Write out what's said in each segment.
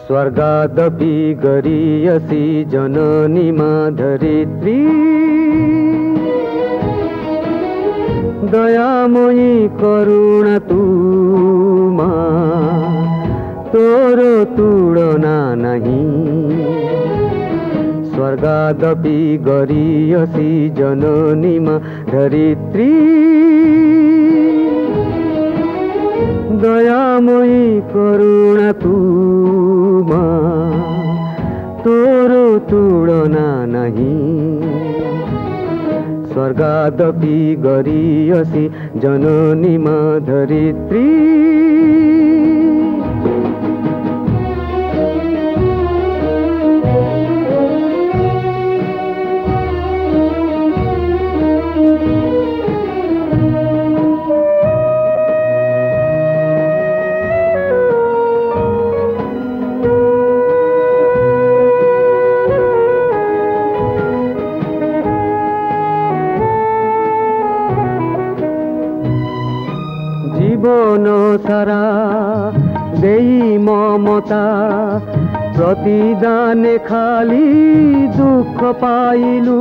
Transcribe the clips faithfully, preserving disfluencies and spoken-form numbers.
स्वर्गादपि गरीयसी जननी मा धरित्री दयामयी करुणा तुमा तोर तुलना नहीं। स्वर्गादपि गरीयसी जननी मा धरित्री दयामयी करुणा तुमा तोर तुलना नहीं। स्वर्गादपि गरीयसी जननी मा धरित्री जीवन सारा देई ममता प्रतिदाने खाली दुख पाइलु।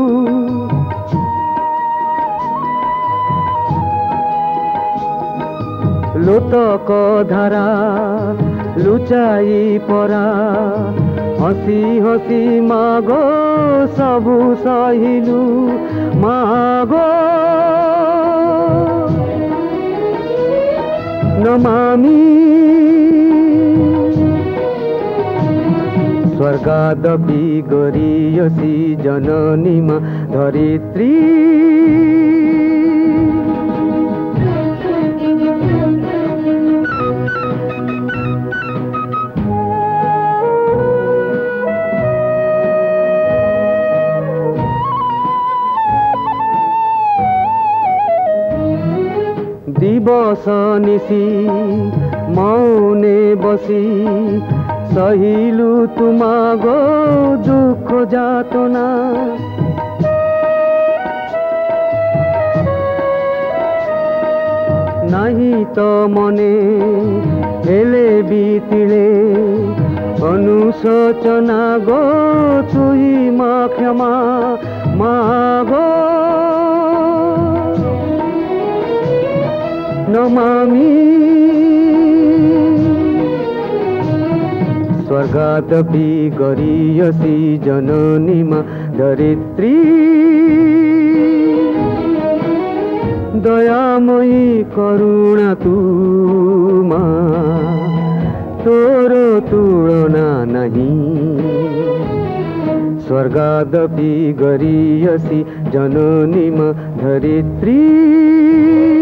लोतक धारा लुचाई परा हसी हसी मागो सबु सहिलु मागो नमामि। स्वर्गादपि गरीयसी जननी मा धरित्री दिवस निशी मौने बसी सहिलु तुमागो दुख जातना। नहीं तो मने हेले बीतिले अनुशोचना गो तुई मा क्षमा मागो नमामि। स्वर्गादपि गरीयसी जननी मा धरित्री दयामयी करुणा तुमा तोर तुलना नहीं। स्वर्गादपि गरीयसी जननी मा धरित्री।